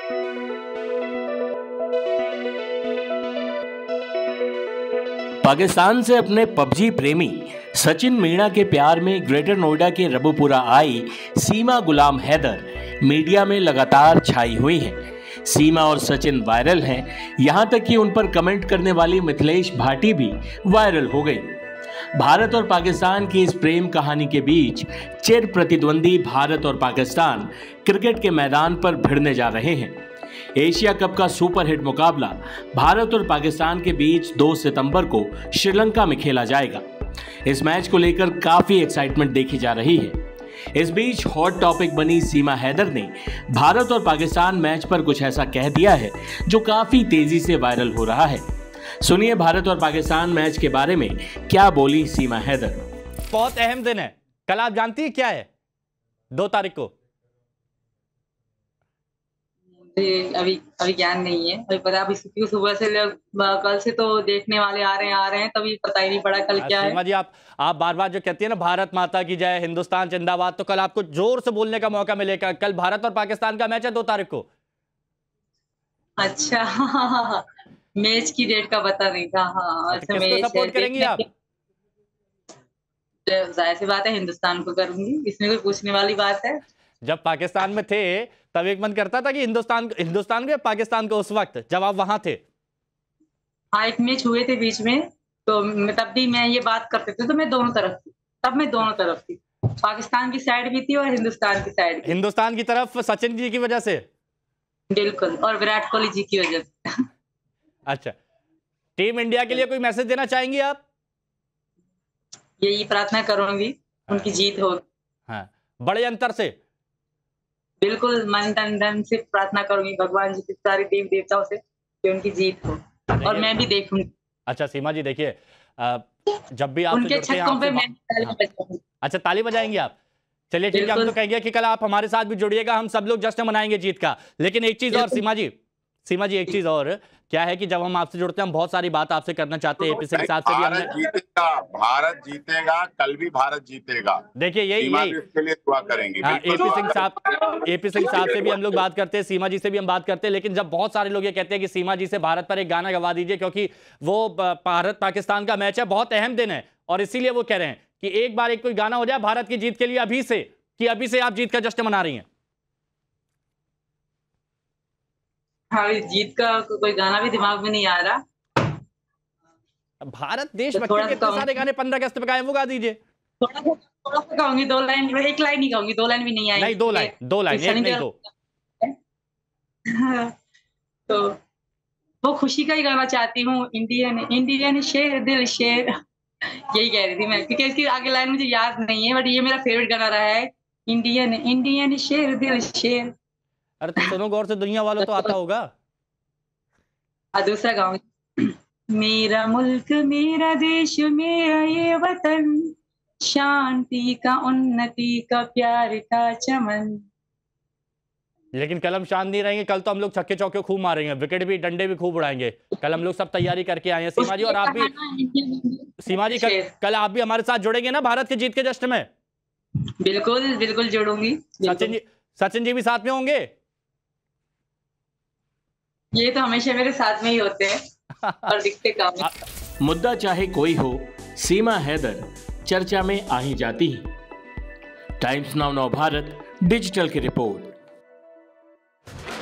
पाकिस्तान से अपने पबजी प्रेमी सचिन मीणा के प्यार में ग्रेटर नोएडा के रबुपुरा आई सीमा गुलाम हैदर मीडिया में लगातार छाई हुई हैं। सीमा और सचिन वायरल हैं, यहां तक कि उन पर कमेंट करने वाली मिथिलेश भाटी भी वायरल हो गई। भारत और पाकिस्तान की इस प्रेम कहानी के बीच चिर प्रतिद्वंदी भारत और पाकिस्तान क्रिकेट के मैदान पर भिड़ने जा रहे हैं। एशिया कप का सुपरहिट मुकाबला भारत और पाकिस्तान के बीच 2 सितंबर को श्रीलंका में खेला जाएगा। इस मैच को लेकर काफी एक्साइटमेंट देखी जा रही है। इस बीच हॉट टॉपिक बनी सीमा हैदर ने भारत और पाकिस्तान मैच पर कुछ ऐसा कह दिया है जो काफी तेजी से वायरल हो रहा है। सुनिए भारत और पाकिस्तान मैच के बारे में क्या बोली सीमा हैदर। बहुत अहम दिन है, कल आप जानती है क्या है? 2 तारीख को। अभी ज्ञान नहीं है, अभी पता अभी सुबह से कल से तो देखने वाले आ रहे हैं तभी पता ही नहीं पड़ा कल क्या है। सीमा जी आप बार बार जो कहती है ना भारत माता की जय, हिंदुस्तान जिंदाबाद, तो कल आपको जोर से बोलने का मौका मिलेगा। कल भारत और पाकिस्तान का मैच है 2 तारीख को। अच्छा मैच की डेट का पता नहीं था। हाँ तो किसको सपोर्ट करेंगी आप? जाहिर सी बात है हिंदुस्तान को करूंगी, इसमें कोई पूछने वाली बात है। जब पाकिस्तान में थे तब एक मन करता था कि हिंदुस्तान को पाकिस्तान को, उस वक्त जब आप वहां थे। हाँ एक मैच हुए थे बीच में, तो तब भी मैं ये बात करते थे तो मैं दोनों तरफ थी, तब मैं दोनों तरफ थी, पाकिस्तान की साइड भी थी और हिंदुस्तान की साइड भी। हिंदुस्तान की तरफ सचिन जी की वजह से? बिल्कुल, और विराट कोहली जी की वजह से। अच्छा, टीम इंडिया के लिए कोई मैसेज देना चाहेंगी आप? यही प्रार्थना करूंगी उनकी जीत हो। हाँ, बड़े अंतर से। बिल्कुल मन तन धन से प्रार्थना करूंगी भगवान जी के सारे देव देवताओं से कि उनकी जीत हो और मैं भी देखूंगी। अच्छा सीमा जी देखिए, जब भी आप उनके छक्कों पे मैं ताली बजाऊंगी। अच्छा ताली बजाएंगे आप? चलिए ठीक है, हम तो कहेंगे कि कल आप हमारे साथ भी जुड़िएगा, हम सब लोग जश्न मनाएंगे जीत का। लेकिन एक चीज और सीमा जी एक चीज और क्या है कि जब हम आपसे जुड़ते हैं हम बहुत सारी बात आपसे करना चाहते हैं। एपी सिंह साहब से भी भारत जीतेगा, कल भी भारत जीतेगा। देखिए यही इसके लिए दुआ करेंगे। एपी सिंह साहब से भी हम लोग बात करते हैं, सीमा जी से भी हम बात करते हैं। लेकिन जब बहुत सारे लोग ये कहते हैं कि सीमा जी से भारत पर एक गाना गवा दीजिए क्योंकि वो भारत पाकिस्तान का मैच है, बहुत अहम दिन है, और इसीलिए वो कह रहे हैं कि एक बार एक कोई गाना हो जाए भारत की जीत के लिए अभी से, कि अभी से आप जीत का जश्न मना रही हैं। हाँ जीत का कोई गाना भी दिमाग में नहीं आ रहा। भारत देशभक्ति के इतने सारे गाने 15 अगस्त पे गाए, वो गा दीजिए। थोड़ा सा गाऊंगी, 2 लाइन, एक लाइन ही गाऊंगी, 2 लाइन भी नहीं आएगी। नहीं 2 लाइन, एक नहीं 2। तो वो खुशी का ही गाना चाहती हूँ, इंडियन शेर दिल शेर, यही कह रही थी मैं, क्योंकि इसकी आगे लाइन मुझे याद नहीं है, बट ये मेरा फेवरेट गाना रहा है, इंडियन शेर दिल शेर। अरे तो सुनो गौर से, दुनिया वालों तो आता होगा। दूसरा गाऊंगी, मेरा मुल्क मेरा देश मेरा ये वतन, शांति का उन्नति का प्यार का चमन। लेकिन कल हम शांत नहीं रहेंगे, कल तो हम लोग छक्के चौके खूब मारेंगे, विकेट भी डंडे भी खूब उड़ाएंगे। कल हम लोग सब तैयारी करके आए हैं सीमा जी, और आप भी सीमा जी कल आप भी हमारे साथ जुड़ेंगे ना भारत के जीत के जश्न में? बिल्कुल बिल्कुल जुड़ूंगी। सचिन जी भी साथ में होंगे? ये तो हमेशा मेरे साथ में ही होते हैं और दिखते काम। मुद्दा चाहे कोई हो, सीमा हैदर चर्चा में आ ही जाती ही। टाइम्स नाउ भारत डिजिटल की रिपोर्ट।